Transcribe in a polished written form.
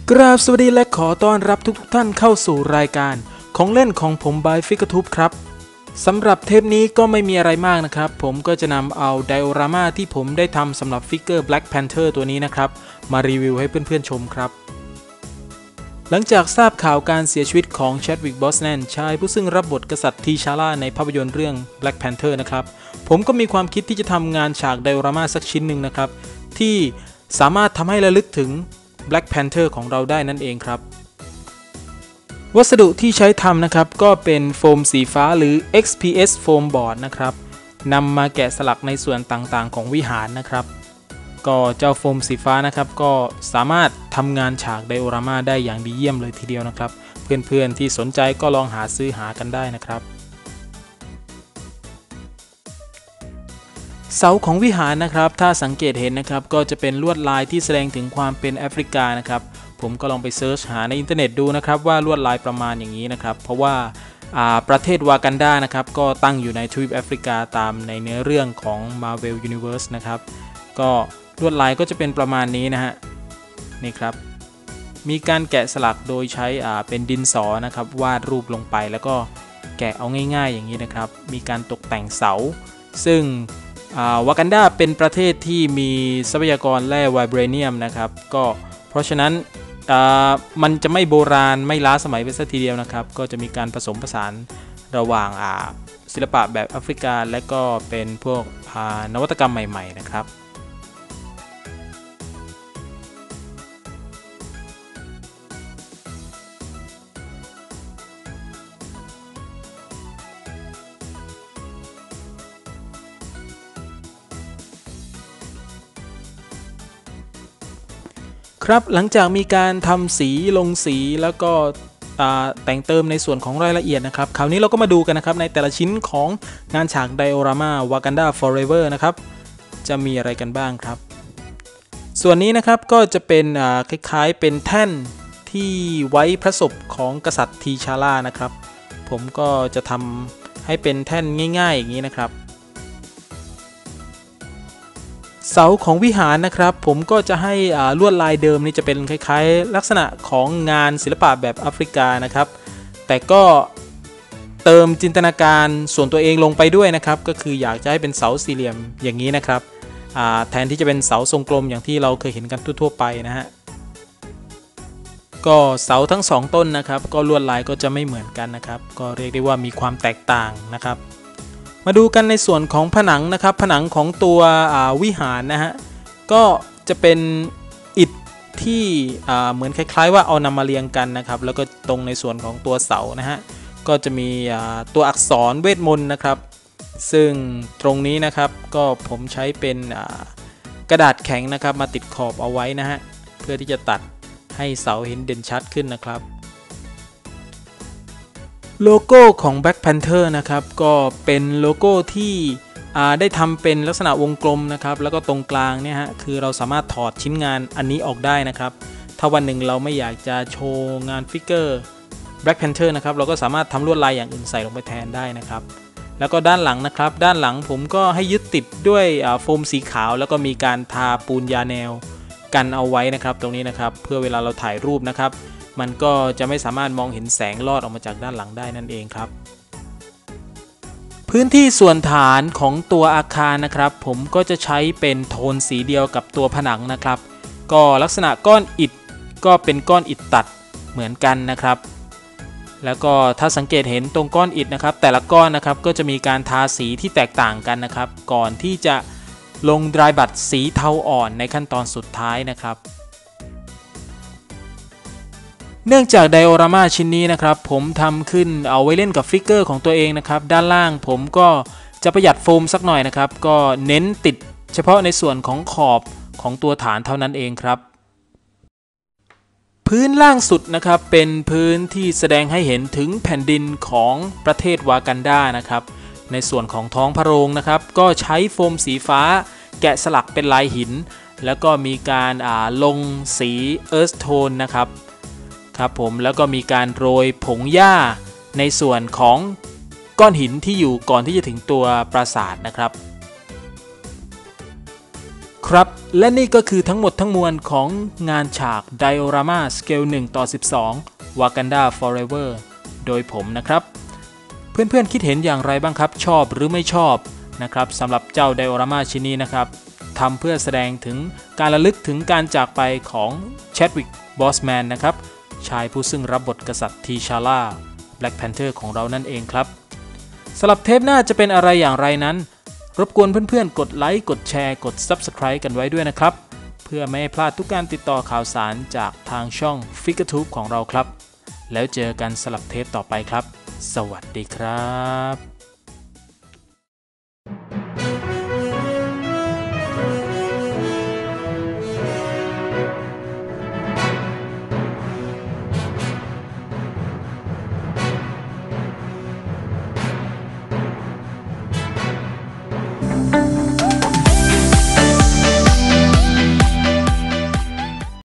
กราบสวัสดีและขอต้อนรับทุกท่านเข้าสู่รายการของเล่นของผมบายฟิกทูบครับสำหรับเทปนี้ก็ไม่มีอะไรมากนะครับผมก็จะนำเอาไดโอรามาที่ผมได้ทำสำหรับฟิกเกอร์ Black Panther ตัวนี้นะครับมารีวิวให้เพื่อนๆชมครับหลังจากทราบข่าวการเสียชีวิตของแชดวิก บอสแนนชายผู้ซึ่งรับบทกษัตริย์ทีชาร่าในภาพยนตร์เรื่อง Black Panther นะครับผมก็มีความคิดที่จะทำงานฉากไดโอรามาสักชิ้นหนึ่งนะครับที่สามารถทำให้ระลึกถึงBlack Panther ของเราได้นั่นเองครับวัสดุที่ใช้ทำนะครับก็เป็นโฟมสีฟ้าหรือ XPS Foam Board นะครับนำมาแกะสลักในส่วนต่างๆของวิหารนะครับก็เจ้าโฟมสีฟ้านะครับก็สามารถทำงานฉากไดโอรามาได้อย่างดีเยี่ยมเลยทีเดียวนะครับเพื่อนๆที่สนใจก็ลองหาซื้อหากันได้นะครับเสาของวิหารนะครับถ้าสังเกตเห็นนะครับก็จะเป็นลวดลายที่แสดงถึงความเป็นแอฟริกานะครับผมก็ลองไปเซิร์ชหาในอินเทอร์เน็ตดูนะครับว่าลวดลายประมาณอย่างนี้นะครับเพราะว่าประเทศวากันดานะครับก็ตั้งอยู่ในทวีปแอฟริกาตามในเนื้อเรื่องของ Marvel Universe นะครับก็ลวดลายก็จะเป็นประมาณนี้นะฮะนี่ครับมีการแกะสลักโดยใช้เป็นดินสอนะครับวาดรูปลงไปแล้วก็แกะเอาง่ายๆอย่างนี้นะครับมีการตกแต่งเสาซึ่งวากันดาเป็นประเทศที่มีทรัพยากรแร่ไวเบรเนียมนะครับก็เพราะฉะนั้นมันจะไม่โบราณไม่ล้าสมัยไปซะทีเดียวนะครับก็จะมีการผสมผสานระหว่างศิลปะแบบแอฟริกาและก็เป็นพวกนวัตกรรมใหม่ๆนะครับครับหลังจากมีการทำสีลงสีแล้วก็แต่งเติมในส่วนของรายละเอียดนะครับคราวนี้เราก็มาดูกันนะครับในแต่ละชิ้นของงานฉากไดโอรามาวากันดา Forever นะครับจะมีอะไรกันบ้างครับส่วนนี้นะครับก็จะเป็นคล้ายๆเป็นแท่นที่ไว้พระศพของกษัตริย์ทีชาร่านะครับผมก็จะทำให้เป็นแท่นง่ายๆอย่างนี้นะครับเสาของวิหารนะครับผมก็จะให้ลวดลายเดิมนี่จะเป็นคล้ายๆลักษณะของงานศิลปะแบบแอฟริกานะครับแต่ก็เติมจินตนาการส่วนตัวเองลงไปด้วยนะครับก็คืออยากจะให้เป็นเสาสี่เหลี่ยมอย่างนี้นะครับแทนที่จะเป็นเสาทรงกลมอย่างที่เราเคยเห็นกันทั่วๆไปนะฮะก็เสาทั้ง2ต้นนะครับก็ลวดลายก็จะไม่เหมือนกันนะครับก็เรียกได้ว่ามีความแตกต่างนะครับมาดูกันในส่วนของผนังนะครับผนังของตัววิหารนะฮะก็จะเป็นอิฐที่เหมือนคล้ายๆว่าเอานำมาเรียงกันนะครับแล้วก็ตรงในส่วนของตัวเสานะฮะก็จะมีตัวอักษรเวทมนต์นะครับซึ่งตรงนี้นะครับก็ผมใช้เป็นกระดาษแข็งนะครับมาติดขอบเอาไว้นะฮะเพื่อที่จะตัดให้เสาเห็นเด่นชัดขึ้นนะครับโลโก้ของ Black Panther นะครับก็เป็นโลโก้ที่ได้ทำเป็นลักษณะวงกลมนะครับแล้วก็ตรงกลางเนี่ยฮะคือเราสามารถถอดชิ้นงานอันนี้ออกได้นะครับถ้าวันหนึ่งเราไม่อยากจะโชว์งานฟิกเกอร์ Black Panther นะครับเราก็สามารถทำลวดลายอย่างอื่นใส่ลงไปแทนได้นะครับแล้วก็ด้านหลังนะครับด้านหลังผมก็ให้ยึดติดด้วยโฟมสีขาวแล้วก็มีการทาปูนยาแนวกันเอาไว้นะครับตรงนี้นะครับเพื่อเวลาเราถ่ายรูปนะครับมันก็จะไม่สามารถมองเห็นแสงลอดออกมาจากด้านหลังได้นั่นเองครับพื้นที่ส่วนฐานของตัวอาคารนะครับผมก็จะใช้เป็นโทนสีเดียวกับตัวผนังนะครับก็ลักษณะก้อนอิฐก็เป็นก้อนอิฐตัดเหมือนกันนะครับแล้วก็ถ้าสังเกตเห็นตรงก้อนอิฐนะครับแต่ละก้อนนะครับก็จะมีการทาสีที่แตกต่างกันนะครับก่อนที่จะลงดรายบัตสีเทาอ่อนในขั้นตอนสุดท้ายนะครับเนื่องจากไดโอรามาชิ้นนี้นะครับผมทำขึ้นเอาไว้เล่นกับฟิกเกอร์ของตัวเองนะครับด้านล่างผมก็จะประหยัดโฟมสักหน่อยนะครับก็เน้นติดเฉพาะในส่วนของขอบของตัวฐานเท่านั้นเองครับพื้นล่างสุดนะครับเป็นพื้นที่แสดงให้เห็นถึงแผ่นดินของประเทศวากันดานะครับในส่วนของท้องพระโรงนะครับก็ใช้โฟมสีฟ้าแกะสลักเป็นลายหินแล้วก็มีการลงสีเอิร์ธโทนนะครับครับผมแล้วก็มีการโรยผงหญ้าในส่วนของก้อนหินที่อยู่ก่อนที่จะถึงตัวปราสาทนะครับ โคครับและนี่ก็คือทั้งหมดทั้งมวลของงานฉากไดโอรามาสเกล1:12 Wakanda Forever โดยผมนะครับเพื่อนๆคิดเห็นอย่างไรบ้างครับชอบหรือไม่ชอบนะครับสำหรับเจ้าไดโอรามาชิ้นนี้นะครับทำเพื่อแสดงถึงการระลึกถึงการจากไปของแชดวิกบอสแมนนะครับชายผู้ซึ่งรับบทกษัตริย์ทีชาร่า Black Panther ของเรานั่นเองครับสำหรับเทปหน้าจะเป็นอะไรอย่างไรนั้นรบกวนเพื่อนๆกดไลค์กดแชร์กด Subscribe กันไว้ด้วยนะครับเพื่อไม่ให้พลาดทุกการติดต่อข่าวสารจากทางช่อง FigureTube ของเราครับแล้วเจอกันสำหรับเทปต่อไปครับสวัสดีครับ